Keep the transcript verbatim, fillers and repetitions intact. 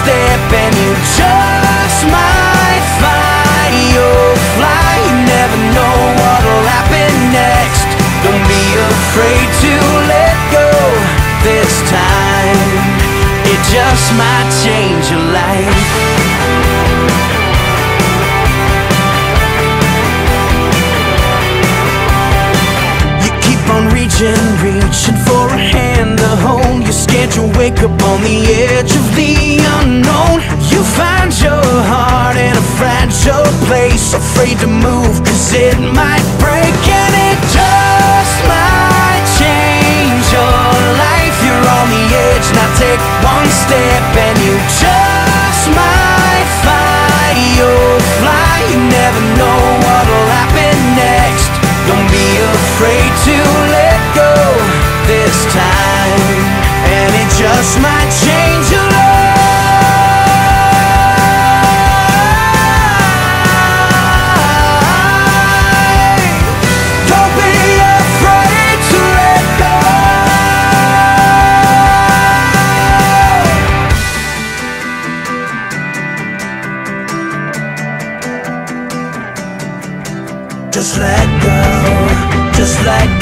step and you just might find you'll fly. You never know what'll happen next. Don't be afraid to let go this time. It just might change your life. Reaching, reaching for a hand to hold. You're scared you'll wake up on the edge of the unknown. You find your heart in a fragile place, afraid to move cause it might break. And it just might change your life. You're on the edge, now take one step and you just might find you'll fly. You never know what'll happen next. Don't be afraid to let go this time, and it just might change your life. Don't be afraid to let go. Just let go, just let go.